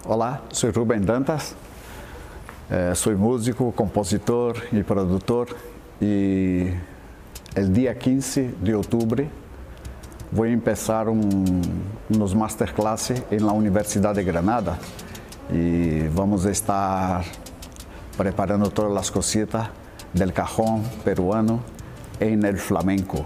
Olá, sou Rubén Dantas, sou músico, compositor e produtor e el día 15 de octubre voy a empezar unos masterclasses en la Universidad de Granada y vamos a estar preparando todas las cositas del cajón peruano en el flamenco.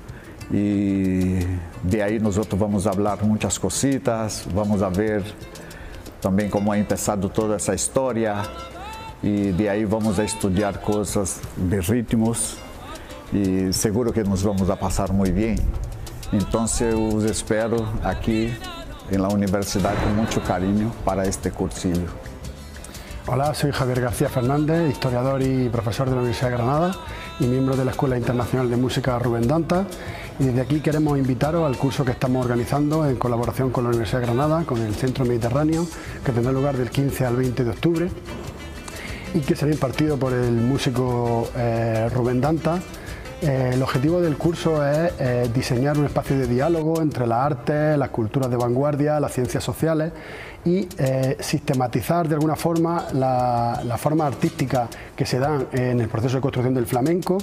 Y de ahí nosotros vamos a hablar muchas cositas, vamos a ver también cómo ha empezado toda esa historia y de ahí vamos a estudiar cosas de ritmos y seguro que nos vamos a pasar muy bien. Entonces os espero aquí en la universidad con mucho cariño para este cursillo. Hola, soy Javier García Fernández, historiador y profesor de la Universidad de Granada y miembro de la Escuela Internacional de Música Rubén Dantas. Y desde aquí queremos invitaros al curso que estamos organizando en colaboración con la Universidad de Granada, con el Centro Mediterráneo, que tendrá lugar del 15 al 20 de octubre y que será impartido por el músico Rubén Dantas. El objetivo del curso es diseñar un espacio de diálogo entre las artes, las culturas de vanguardia, las ciencias sociales y sistematizar de alguna forma las formas artísticas que se dan en el proceso de construcción del flamenco.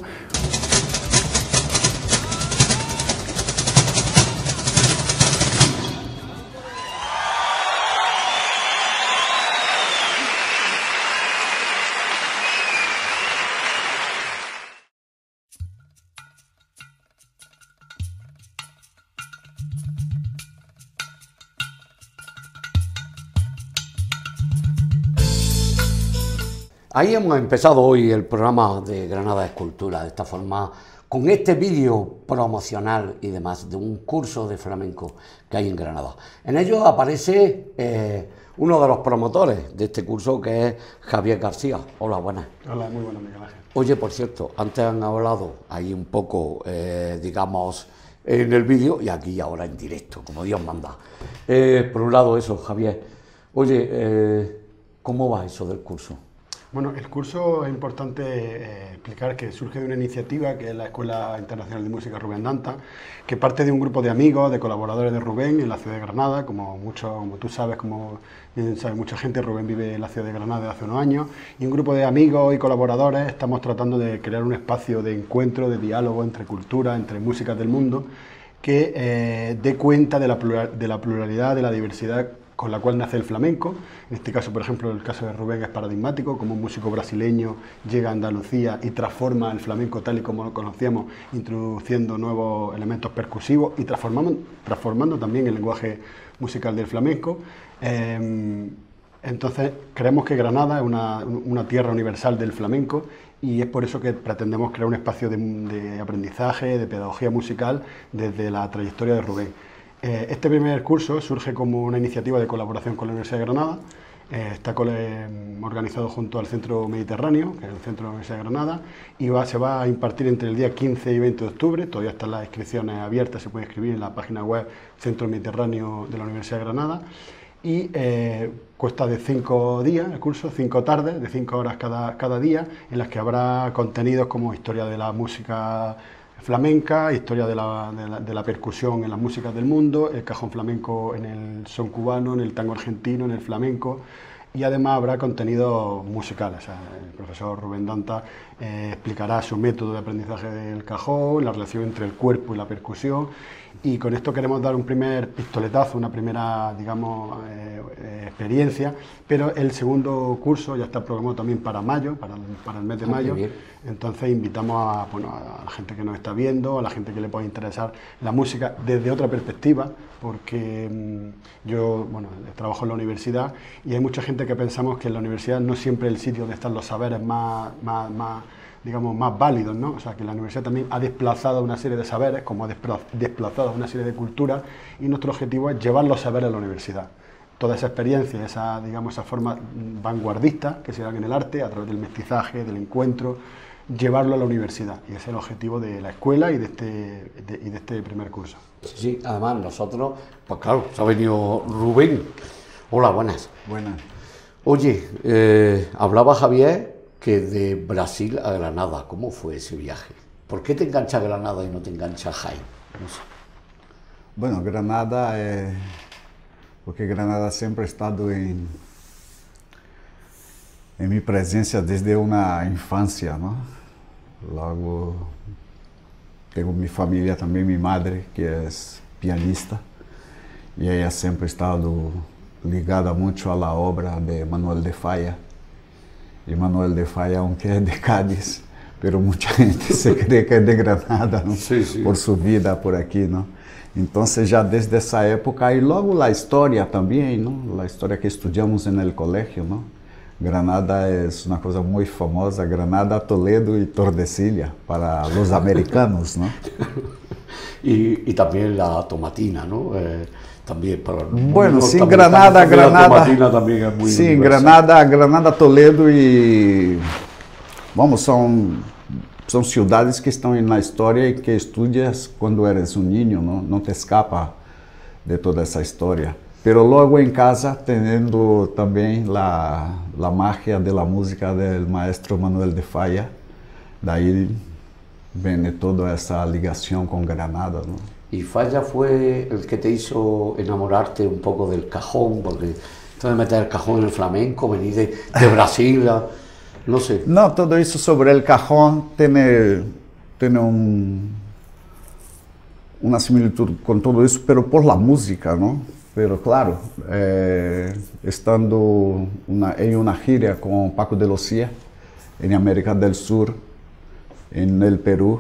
Ahí hemos empezado hoy el programa de Granada Escultura, de esta forma, con este vídeo promocional y demás, de un curso de flamenco que hay en Granada. En ello aparece uno de los promotores de este curso, que es Javier García. Hola, buenas. Hola, muy buenas, Miguel Ángel. Oye, por cierto, antes han hablado ahí un poco, digamos, en el vídeo y aquí ahora en directo, como Dios manda. Por un lado eso, Javier. Oye, ¿cómo va eso del curso? Bueno, el curso es importante explicar que surge de una iniciativa que es la Escuela Internacional de Música Rubén Dantas, que parte de un grupo de amigos, de colaboradores de Rubén en la ciudad de Granada. Como tú sabes, como bien sabe mucha gente, Rubén vive en la ciudad de Granada desde hace unos años, y un grupo de amigos y colaboradores estamos tratando de crear un espacio de encuentro, de diálogo entre culturas, entre músicas del mundo, que dé cuenta de la pluralidad, de la diversidad con la cual nace el flamenco. En este caso, por ejemplo, el caso de Rubén es paradigmático, como un músico brasileño llega a Andalucía y transforma el flamenco tal y como lo conocíamos, introduciendo nuevos elementos percusivos y transformando también el lenguaje musical del flamenco. Entonces, creemos que Granada es una tierra universal del flamenco y es por eso que pretendemos crear un espacio de aprendizaje, de pedagogía musical desde la trayectoria de Rubén. Este primer curso surge como una iniciativa de colaboración con la Universidad de Granada. Está organizado junto al Centro Mediterráneo, que es el centro de la Universidad de Granada, y se va a impartir entre el día 15 y 20 de octubre. Todavía están las inscripciones abiertas, se puede inscribir en la página web Centro Mediterráneo de la Universidad de Granada. Y consta de 5 días, el curso, 5 tardes, de 5 horas cada día, en las que habrá contenidos como historia de la música flamenca, historia de la percusión en las músicas del mundo, el cajón flamenco en el son cubano, en el tango argentino, en el flamenco, y además habrá contenidos musicales. O sea, el profesor Rubén Dantas explicará su método de aprendizaje del cajón, la relación entre el cuerpo y la percusión, y con esto queremos dar un primer pistoletazo, una primera, digamos, experiencia, pero el segundo curso ya está programado también para mayo, para el mes de mayo. Entonces invitamos a la gente que nos está viendo, a la gente que le pueda interesar la música desde otra perspectiva, porque yo trabajo en la universidad y hay mucha gente que pensamos que en la universidad no siempre es el sitio donde están los saberes más válidos, ¿no? O sea, que la universidad también ha desplazado una serie de saberes, como ha desplazado una serie de culturas, y nuestro objetivo es llevar los saberes a la universidad. Toda esa experiencia, esa forma vanguardista que se dan en el arte, a través del mestizaje, del encuentro, llevarlo a la universidad. Y ese es el objetivo de la escuela y de este primer curso. Sí, además nosotros, pues claro, se ha venido Rubén. Hola, buenas. Buenas. Oye, hablaba Javier que de Brasil a Granada, ¿cómo fue ese viaje? ¿Por qué te engancha Granada y no te engancha Jaén? No sé. Bueno, Granada porque Granada siempre ha estado en mi presencia desde una infancia, ¿no? Luego tengo mi familia también, mi madre, que es pianista, y ella siempre ha estado ligada mucho a la obra de Manuel de Falla. Y Manuel de Falla, aunque es de Cádiz, pero mucha gente se cree que es de Granada, ¿no? Sí, sí. Por su vida por aquí, ¿no? Entonces ya desde esa época, y luego la historia también, ¿no? La historia que estudiamos en el colegio, ¿no? Granada es una cosa muy famosa, Granada, Toledo y Tordesillas para los americanos, ¿no? Y también la tomatina, ¿no? También para bueno, sí, también Granada, la tomatina también es muy sí, universal. Granada, Toledo y vamos, son ciudades que están en la historia y que estudias cuando eres un niño, ¿no? No te escapa de toda esa historia. Pero luego en casa, teniendo también la magia de la música del maestro Manuel de Falla, de ahí viene toda esa ligación con Granada, ¿no? Y Falla fue el que te hizo enamorarte un poco del cajón, porque esto de meter el cajón en el flamenco, venir de Brasil, no sé. No, todo eso sobre el cajón tiene una similitud con todo eso, pero por la música, ¿no? Pero claro, estando en una gira con Paco de Lucía, en América del Sur, en el Perú,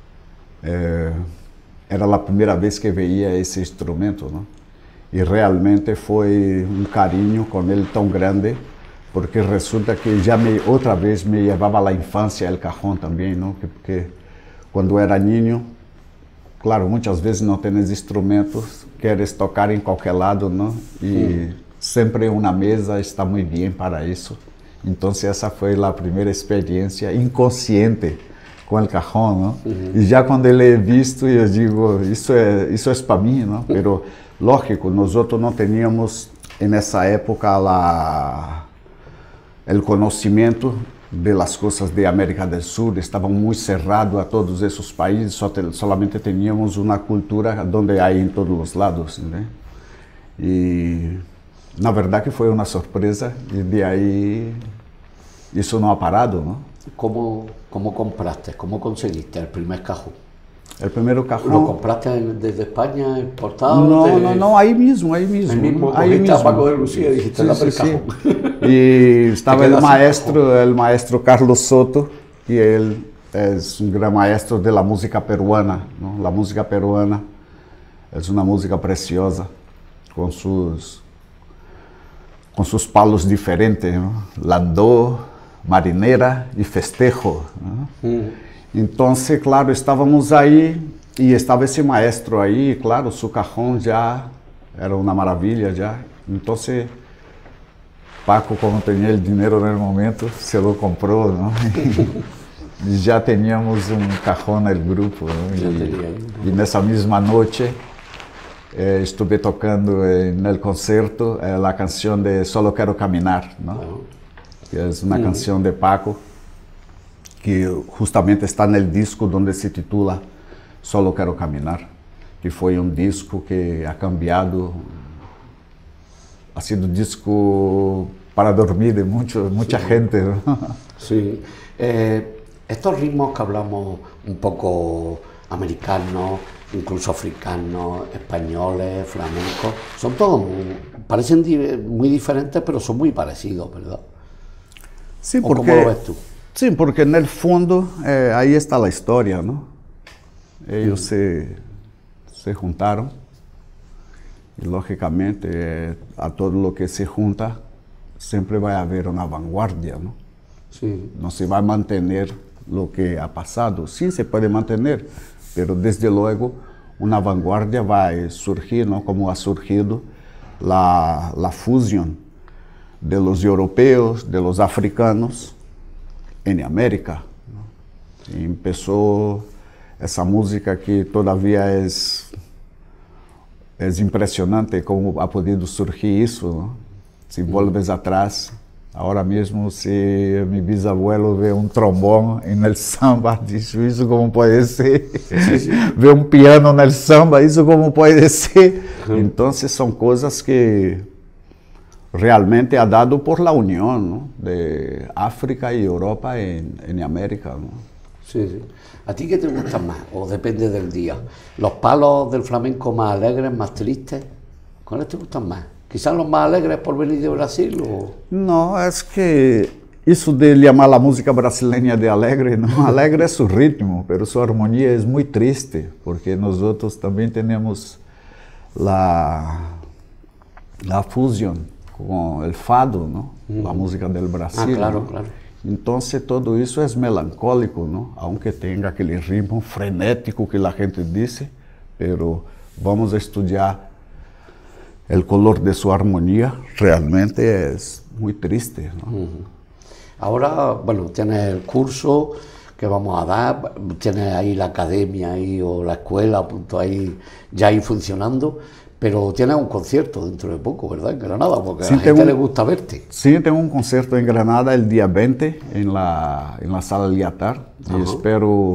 era la primera vez que veía ese instrumento, ¿no? Y realmente fue un cariño con él tan grande, porque resulta que ya otra vez me llevaba a la infancia el cajón también, ¿no? Porque cuando era niño, claro, muchas veces no tienes instrumentos, quieres tocar en cualquier lado, ¿no? Y siempre una mesa está muy bien para eso. Entonces esa fue la primera experiencia inconsciente con el cajón, ¿no? Y ya cuando le he visto, yo digo, eso es para mí, ¿no? Pero lógico, nosotros no teníamos en esa época el conocimiento de las cosas de América del Sur, estaban muy cerrados a todos esos países, solamente teníamos una cultura donde hay en todos los lados, ¿no? Y la verdad que fue una sorpresa y de ahí eso no ha parado, ¿no? ¿Cómo compraste, cómo conseguiste el primer cajón? El primero cajón... ¿Lo compraste desde España, importado? No, ahí mismo. Ahí mismo, a Paco de Lucía y dijiste, dame el cajón. Y estaba el maestro Carlos Soto, y él es un gran maestro de la música peruana, ¿no? La música peruana es una música preciosa, con sus palos diferentes, ¿no? Landó, marinera y festejo, ¿no? Entonces, claro, estábamos ahí y estaba ese maestro ahí, y claro, su cajón ya era una maravilla ya. Entonces, Paco, como tenía el dinero en el momento, se lo compró, ¿no? Y ya teníamos un cajón en el grupo, ¿no? Y en esa misma noche estuve tocando en el concierto la canción de Solo Quiero Caminar, ¿no? Que es una canción de Paco, que justamente está en el disco donde se titula Solo Quiero Caminar, que fue un disco que ha cambiado, ha sido un disco para dormir de mucha gente, ¿no? Sí. Estos ritmos que hablamos un poco americanos, incluso africanos, españoles, flamencos, son todos, parecen muy diferentes, pero son muy parecidos, ¿verdad? Sí, ¿Cómo lo ves tú? Sí, porque en el fondo ahí está la historia, ¿no? Ellos se juntaron y lógicamente a todo lo que se junta siempre va a haber una vanguardia, ¿no? Sí. No se va a mantener lo que ha pasado. Sí, se puede mantener, pero desde luego una vanguardia va a surgir, ¿no? Como ha surgido la fusión de los europeos, de los africanos en América, ¿no? Y empezó esa música que todavía es impresionante cómo ha podido surgir eso, ¿no? Si vuelves atrás, Ahora mismo, si mi bisabuelo ve un trombón en el samba, dice, ¿eso cómo puede ser? Sí, sí. Ve un piano en el samba, ¿eso cómo puede ser? Entonces son cosas que realmente ha dado por la unión, ¿no?, de África y Europa en América, ¿no? Sí, sí. ¿A ti qué te gustan más? ¿O depende del día? ¿Los palos del flamenco más alegres, más tristes? ¿Cuáles te gustan más? ¿Quizás los más alegres por venir de Brasil? ¿O? No, es que eso de llamar la música brasileña de alegre, no, alegre es su ritmo, pero su armonía es muy triste, porque nosotros también tenemos la fusión con el fado, ¿no? La música del Brasil. Ah, claro, ¿no? claro. Entonces todo eso es melancólico, ¿no? Aunque tenga aquel ritmo frenético que la gente dice, pero vamos a estudiar el color de su armonía, realmente es muy triste, ¿no? Ahora, bueno, tienes el curso que vamos a dar, tienes ahí la academia ahí, o la escuela, punto ahí, ya ahí funcionando, pero tienes un concierto dentro de poco, ¿verdad? En Granada, porque Sí, a la gente le gusta verte. Sí, tengo un concierto en Granada el día 20 en la Sala Liatar, y espero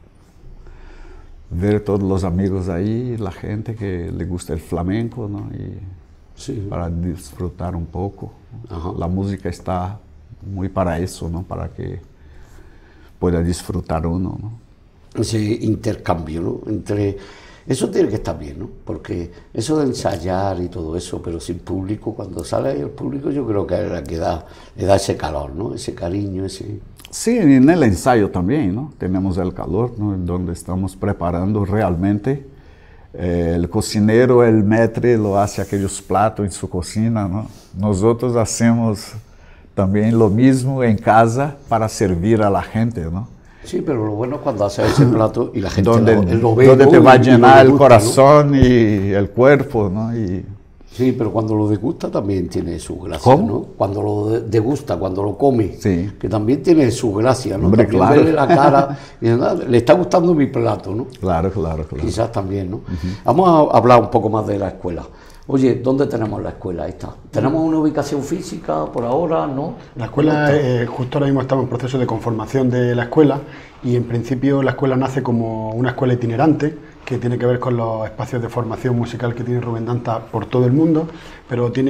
ver todos los amigos ahí, la gente que le gusta el flamenco, ¿no? Y Sí. para disfrutar un poco. Ajá. La música está muy para eso, ¿no? Para que pueda disfrutar uno, ¿no? Ese intercambio, ¿no? Entre... Eso tiene que estar bien, ¿no? Porque eso de ensayar y todo eso, pero sin público, cuando sale ahí el público, yo creo que es la que le da ese calor, ¿no? Ese cariño, ese... Sí, en el ensayo también, ¿no? Tenemos el calor, ¿no? Donde estamos preparando realmente. El cocinero, el maître, lo hace aquellos platos en su cocina, ¿no? Nosotros hacemos también lo mismo en casa para servir a la gente, ¿no? Sí, pero lo bueno es cuando haces ese plato y la gente lo ve, donde ¿no? te va a Y llenar le el gusta, corazón, ¿no? Y el cuerpo, ¿no? Y sí, pero cuando lo degusta también tiene su gracia, ¿cómo? ¿no? Cuando lo degusta, cuando lo come, sí, que también tiene su gracia, ¿no? Hombre, También claro. verle la cara y nada, le está gustando mi plato, ¿no? Claro, claro, claro. Quizás también, ¿no? Vamos a hablar un poco más de la escuela. Oye, ¿dónde tenemos la escuela? Ahí está. ¿Tenemos una ubicación física por ahora? ¿No? La escuela, justo ahora mismo estamos en proceso de conformación de la escuela, y en principio la escuela nace como una escuela itinerante que tiene que ver con los espacios de formación musical que tiene Rubén Danta por todo el mundo, pero tiene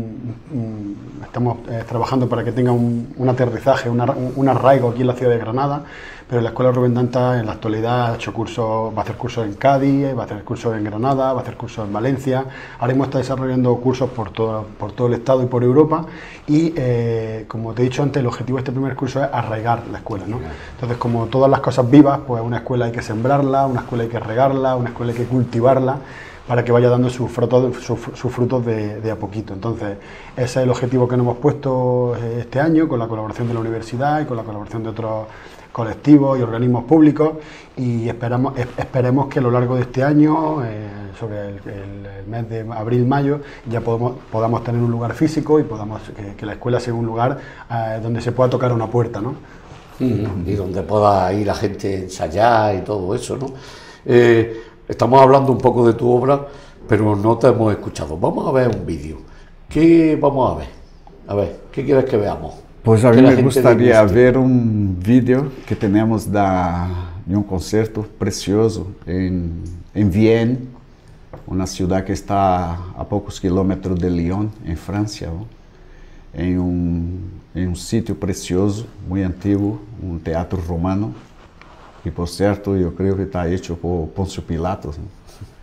estamos trabajando para que tenga un aterrizaje, un arraigo aquí en la ciudad de Granada, pero la escuela Rubén Danta en la actualidad ha hecho cursos, va a hacer cursos en Cádiz, va a hacer cursos en Granada, va a hacer cursos en Valencia, ahora mismo está desarrollando cursos por todo el estado y por Europa, y como te he dicho antes, el objetivo de este primer curso es arraigar la escuela, ¿no? Entonces, como todas las cosas vivas, pues una escuela hay que sembrarla, una escuela hay que regarla, una escuela hay que cultivarla, para que vaya dando sus frutos de a poquito. Entonces, ese es el objetivo que nos hemos puesto este año, con la colaboración de la universidad y con la colaboración de otros colectivos y organismos públicos, y esperemos que a lo largo de este año, sobre el mes de abril-mayo, ya podamos tener un lugar físico y podamos que la escuela sea un lugar donde se pueda tocar una puerta, ¿no? Y donde pueda ir la gente a ensayar y todo eso, ¿no? Estamos hablando un poco de tu obra, pero no te hemos escuchado. Vamos a ver un vídeo. ¿Qué vamos a ver? A ver, ¿qué quieres que veamos? Pues a Que mí la me gente gustaría deguste. ver un vídeo que tenemos de un concierto precioso en Vienne, una ciudad que está a pocos kilómetros de Lyon, en Francia, ¿no? En un sitio precioso, muy antiguo, un teatro romano, y por cierto yo creo que está hecho por Poncio Pilatos, ¿no?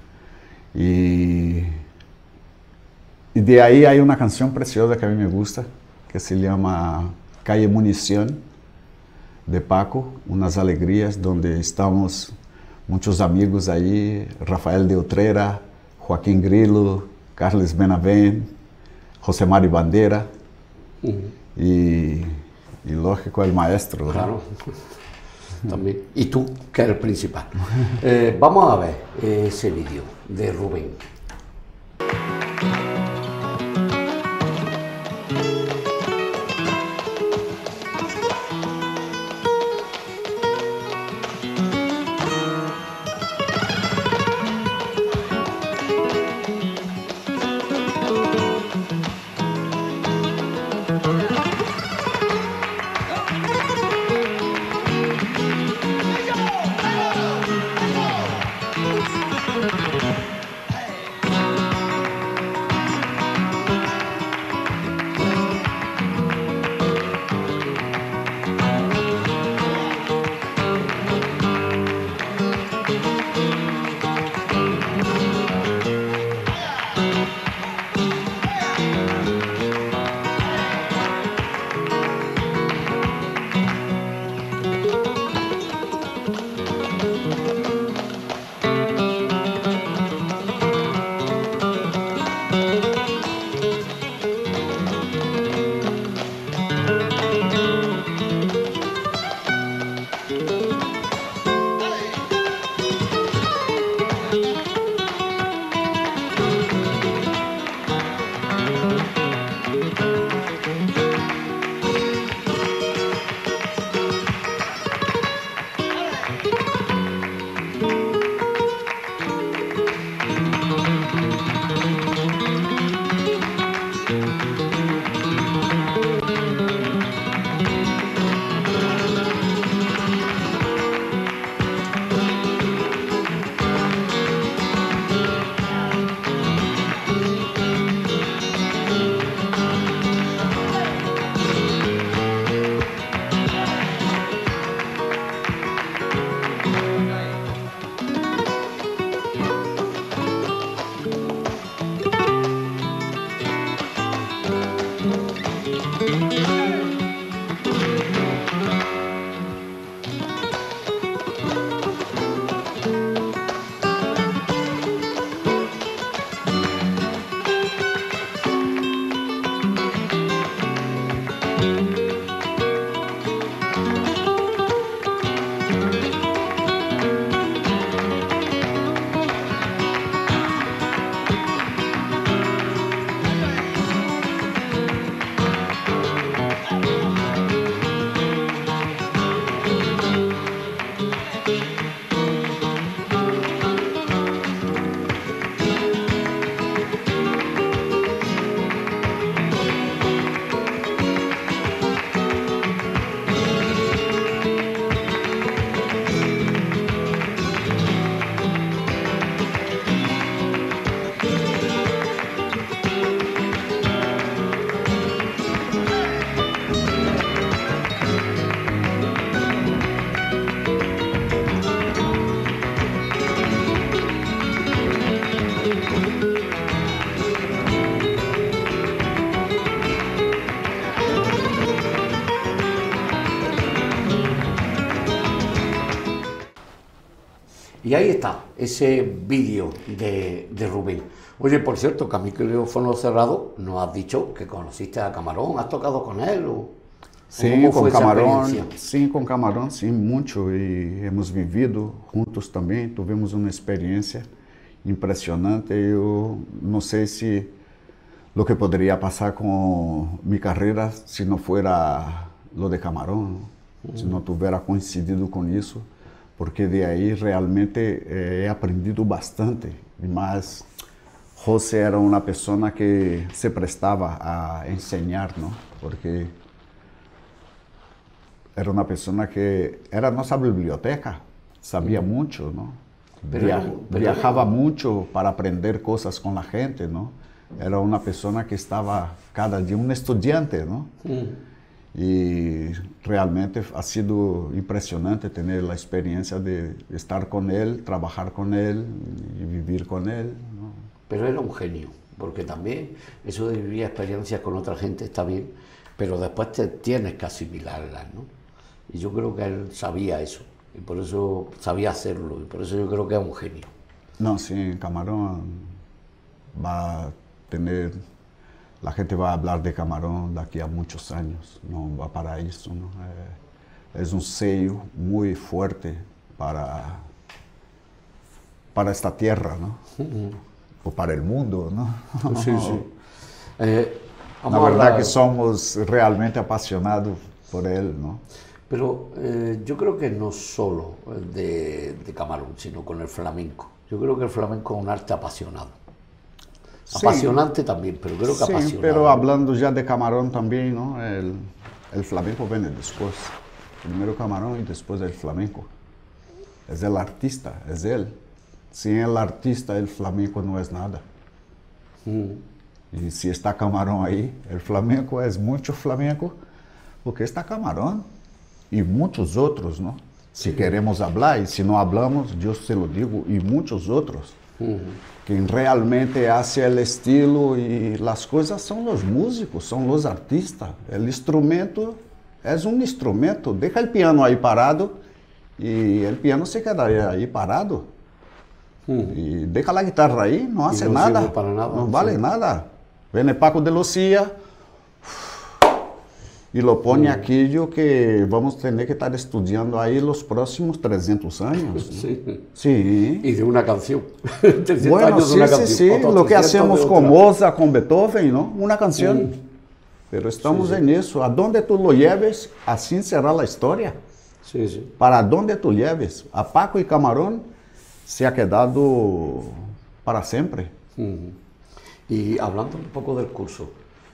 Y de ahí hay una canción preciosa que a mí me gusta, que se llama Calle Munición, de Paco, unas alegrías, donde estamos muchos amigos ahí, Rafael de Utrera, Joaquín Grillo, Carles Benavent, José Mari Bandera, y lógico el maestro, ¿no? Claro. También. Y tú, que eres el principal. Vamos a ver ese vídeo de Rubén. Y ahí está, ese vídeo de Rubén. Oye, por cierto, que a micrófono cerrado nos has dicho que conociste a Camarón, ¿has tocado con él? Sí, ¿Cómo con fue esa Camarón, experiencia? sim, com Camarón, sim, muito. E hemos vivido juntos também, tivemos uma experiência impressionante. Eu não sei se lo que poderia passar com minha carreira se não fuera lo de Camarón, se não tivera coincidido com isso, porque de aí realmente he aprendido bastante. Mas José era uma pessoa que se prestava a ensinar, não? Porque era uma pessoa que era nossa biblioteca, sabia muito, não? Viajava muito para aprender coisas com a gente, não? Era uma pessoa que estava cada dia um estudante, não? E realmente ha sido impressionante ter a experiência de estar com ele, trabalhar com ele e viver com ele, ¿no? Pero era un genio, porque también eso de vivir experiencias con otra gente está bien, pero después te tienes que asimilarlas, ¿no? Y yo creo que él sabía eso, y por eso sabía hacerlo, y por eso yo creo que es un genio. No, sí, Camarón va a tener, la gente va a hablar de Camarón de aquí a muchos años, no va para eso, ¿no? Es un sello muy fuerte para esta tierra, ¿no? O para el mundo, ¿no? Sí, sí. La verdad que somos realmente apasionados por él, ¿no? Pero yo creo que no solo de Camarón, sino con el flamenco. Yo creo que el flamenco es un arte apasionado. Sí. Apasionante también, pero creo que Sí, apasionado. pero hablando ya de Camarón también, ¿no? El flamenco viene después. Primero Camarón y después el flamenco. Es el artista, es él. Sin el artista, el flamenco no es nada. Y si está Camarón ahí, el flamenco es mucho flamenco, porque está Camarón y muchos otros, ¿no? Si queremos hablar, y si no hablamos, yo se lo digo, y muchos otros. Quien realmente hace el estilo y las cosas son los músicos, son los artistas. El instrumento es un instrumento. Deja el piano ahí parado y el piano se queda ahí parado. Y deja la guitarra ahí, no hace no nada, sirve para nada, no sí. vale nada. Viene Paco de Lucía y lo pone aquello que vamos a tener que estar estudiando ahí los próximos 300 años. Sí. Sí. Y de una canción. 300 Bueno, años de sí, una sí, canción. sí, otros lo que 300 hacemos de con otra. Mozart, con Beethoven, ¿no? Una canción. Pero estamos en eso. A donde tú lo lleves, así será la historia. Sí, sí. Para donde tú lleves. A Paco y Camarón se ha quedado para siempre. Y hablando un poco del curso,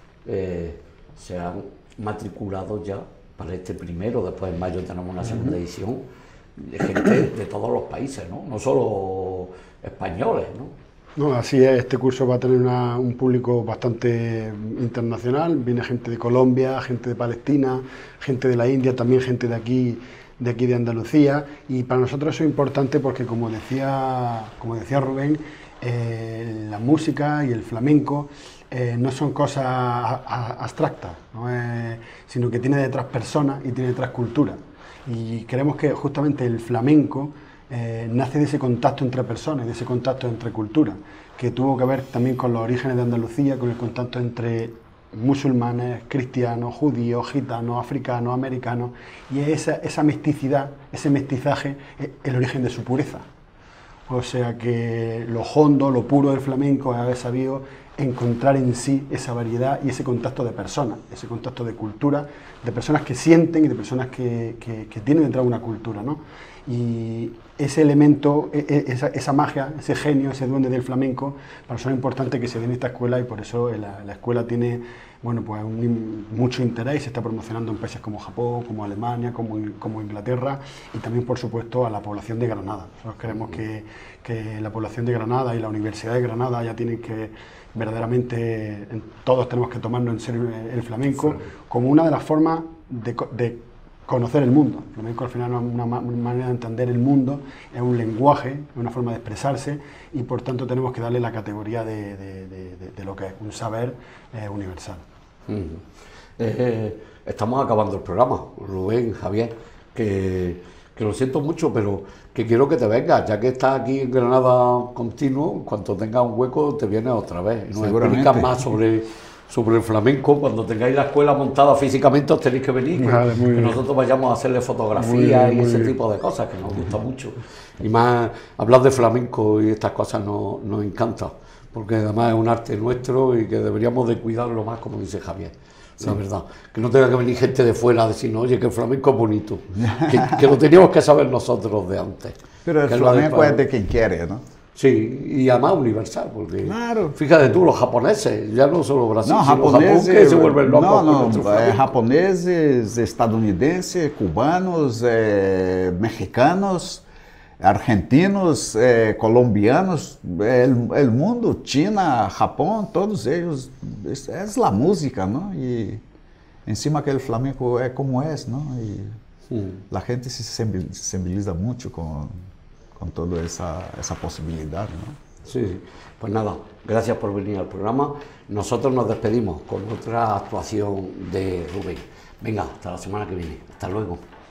se han matriculado ya para este primero, después en mayo tenemos una segunda edición, de gente de todos los países, ¿no? No solo españoles, ¿no? No, así es, este curso va a tener un público bastante internacional, viene gente de Colombia, gente de Palestina, gente de la India, también gente de aquí de Andalucía, y para nosotros eso es importante porque como decía Rubén, la música y el flamenco no son cosas abstractas, ¿no? Sino que tiene detrás personas y tiene detrás cultura, y creemos que justamente el flamenco nace de ese contacto entre personas, de ese contacto entre culturas, que tuvo que ver también con los orígenes de Andalucía, con el contacto entre musulmanes, cristianos, judíos, gitanos, africanos, americanos, y esa mesticidad, ese mestizaje es el origen de su pureza. O sea que lo hondo, lo puro del flamenco es haber sabido encontrar en sí esa variedad y ese contacto de personas, ese contacto de cultura, de personas que sienten y de personas que tienen detrás una cultura, ¿no? Y ese elemento, esa magia, ese genio, ese duende del flamenco, para nosotros es importante que se dé en esta escuela, y por eso la escuela tiene, bueno, pues mucho interés y se está promocionando en países como Japón, como Alemania, como Inglaterra, y también, por supuesto, a la población de Granada. Nosotros creemos que la población de Granada y la Universidad de Granada ya tienen que verdaderamente, todos tenemos que tomarnos en serio el flamenco como una de las formas de conocer el mundo. El flamenco al final es una manera de entender el mundo, es un lenguaje, es una forma de expresarse, y por tanto tenemos que darle la categoría de lo que es un saber universal. Estamos acabando el programa, Rubén, Javier, que que lo siento mucho, pero que quiero que te vengas, ya que estás aquí en Granada continuo, en cuanto tengas un hueco te vienes otra vez. Y nos explicas más sobre el flamenco. Cuando tengáis la escuela montada físicamente os tenéis que venir, vale, que nosotros vayamos a hacerle fotografías y ese tipo de cosas, que nos gusta mucho. Y más hablar de flamenco y estas cosas nos encanta, porque además es un arte nuestro y que deberíamos de cuidarlo más, como dice Javier. Sí. La verdad, que no tenga que venir gente de fuera a decirnos, oye, que el flamenco es bonito, que lo teníamos que saber nosotros de antes. Pero el flamenco es de quien quiere, ¿no? Sí, y además universal, porque claro. Fíjate tú, los japoneses, ya no solo Brasil, no, sino japoneses, Japón, que se vuelven locos. No, japoneses, estadounidenses, cubanos, mexicanos, argentinos, colombianos, el mundo, China, Japón, todos ellos, es la música, ¿no? Y encima que el flamenco es como es, ¿no? Y la gente se sensibiliza mucho con toda esa posibilidad, ¿no? Sí, pues nada, gracias por venir al programa. Nosotros nos despedimos con otra actuación de Rubén. Venga, hasta la semana que viene. Hasta luego.